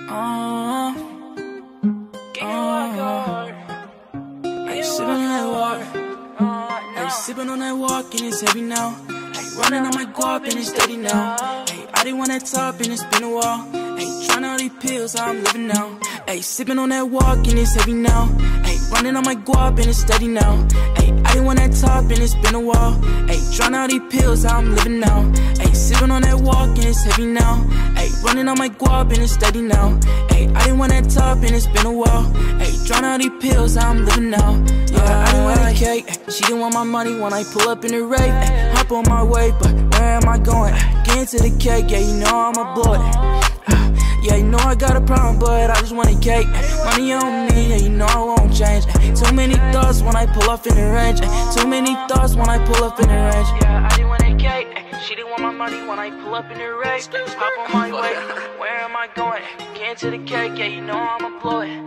Sippin' on that walk and it's heavy now. Ay, running on my guap and it's steady now. Ay, I didn't want that top and it's been a while. Ay, trying all these pills, how I'm living now. Ay, sippin' on that walk and it's heavy now. Ay, running on my guap and it's steady now. Ay, I didn't want that top and it's been a while. Ay, trying all these pills, how I'm living now. Ay, sippin' on that walk and it's heavy now. Ay, running on my guap and it's steady now. Ay, I didn't want that top and it's been a while. Ay, trying all these pills, how I'm living now. Yeah, I didn't want that cake. She didn't want my money when I pull up in the rave. Hop on my way, but where am I going? Get into the cake, yeah, you know I'ma blow it. Yeah, you know I got a problem, but I just want a cake. Money on me, yeah, you know I won't change. Too many thoughts when I pull off in the range. Too many thoughts when I pull up in the range. Yeah, I didn't want a cake. She didn't want my money when I pull up in the range. Hop on my way, where am I going? Get into the cake, yeah, you know I'ma blow it.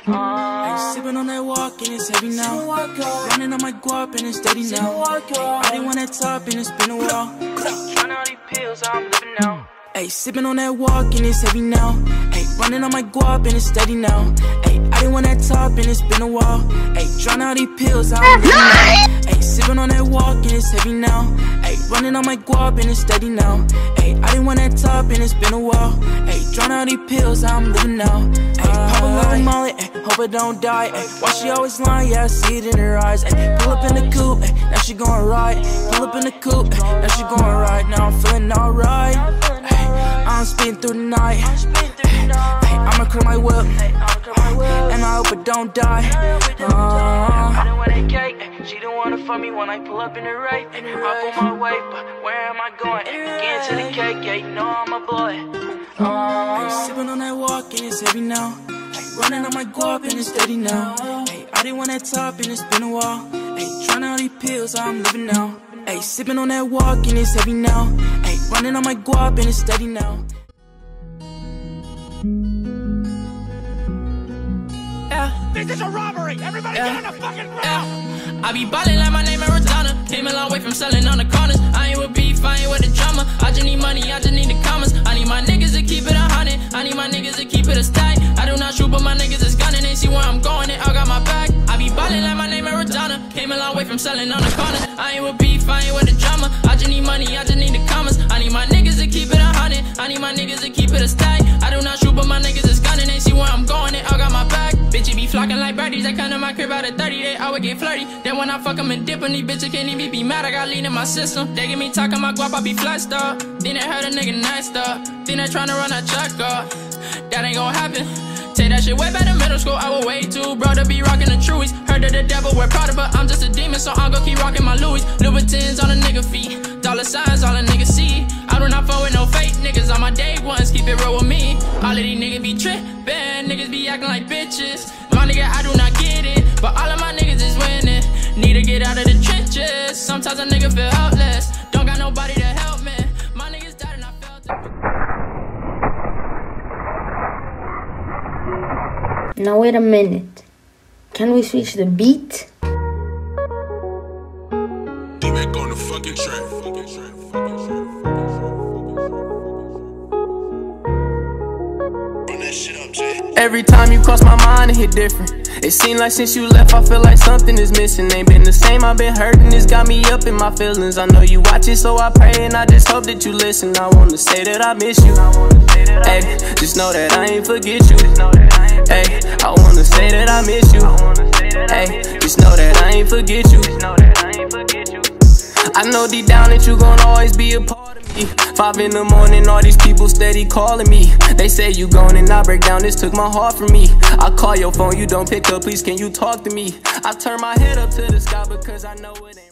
Sippin' on that walk and it's heavy now. Running on my guap and it's steady now. I didn't want that top and it's been a while. Trying all these pills, how I'm living now. Ay, sippin' on that walk and it's heavy now. Ay, running on my guap and it's steady now. Ay, I didn't want that top and it's been a while. Ay, trying all these pills, how I'm living now. Ay, sippin' on that walk and it's heavy now. Ay, running on my guap and it's steady now. Ay, I didn't want that top and it's been a while. Ay, trying all these pills, how I'm living now. Ay, pop a little molly, hope I don't die. Ay, why she always lying? Yeah, I see it in her eyes. Ay, pull up in the coupe, now she gon' ride. Pull up in the coupe, now she gon' ride. Now I'm feeling alright. I'm speeding through the night. Hey, I'ma curl my whip, and I hope it don't die. I didn't want that cake. She didn't wanna fuck me when I pull up in the rape. Hop on my way, but where am I going? Get into the cake, yeah, you know I'ma blow it. Hey, sippin' on that walk and it's heavy now. Hey, running on my guap and it's steady now. Hey, I didn't want that top and it's been a while. Hey, trying all these pills, how I'm living now. Ay, sippin' on that walk and it's heavy now. Ay, running on my guap and it's steady now. Yeah. This is a robbery! Everybody get on the fucking ground! Yeah. I be ballin' like my name Arizona. Came a long way from selling on the corners. I ain't with beef, I ain't with the drama. I just need money, I just need the commas. I need my niggas to keep it 100. I need my niggas to keep it a stack. I do not shoot, but my niggas is gunning. They see where I'm going, and I got my back. I be ballin' like my name Arizona. Came a long way from selling on the corners. I ain't with beef, I ain't with the drama. I just need money, I just need the commas. I need my niggas to keep it 100. I need my niggas to keep it a stack. I do not shoot, but my niggas is gunning. They see where I'm going, and I got my back. Bitch, you be flocking like birdies. I come to my crib out of 30, they always get flirty. Then when I fuck them and dip on these bitches, can't even be mad. I got lean in my system. They get me talking my guap, I be flexed up. Then they heard a nigga nice up. Then they tryna run a check up. That ain't gon' happen. Take that shit way back in middle school, I was way too bro to be rocking the truies. Heard of the devil, we're Prada, but I'm just a demon, so I'm gon' keep rocking my Louis. Louboutins on a nigga feet, dollar signs all a nigga see. I do not fuck with no fake niggas, on my day ones, keep it real with me. All of these niggas be trippin', niggas be acting like bitches. My nigga, I do not get it, but all of my niggas is winning. Need to get out of the trenches, sometimes a nigga feel helpless. Don't got nobody to help me, my niggas died and I felt it. Now wait a minute. Can we switch the beat? D-Mac on the fucking track. Run that shit up, Jay. Every time you cross my mind, it hit different. It seems like since you left, I feel like something is missing. Ain't been the same, I've been hurting, it's got me up in my feelings. I know you watch it, so I pray and I just hope that you listen. I wanna say that I miss you. Hey, just know that I ain't forget you. Hey, I wanna say that I miss you. Hey, just know that I ain't forget you. I know deep down that you gon' always be a part of me. 5 in the morning, all these people steady calling me. They say you gone and I break down, this took my heart from me. I call your phone, you don't pick up, please can you talk to me? I turn my head up to the sky because I know it ain't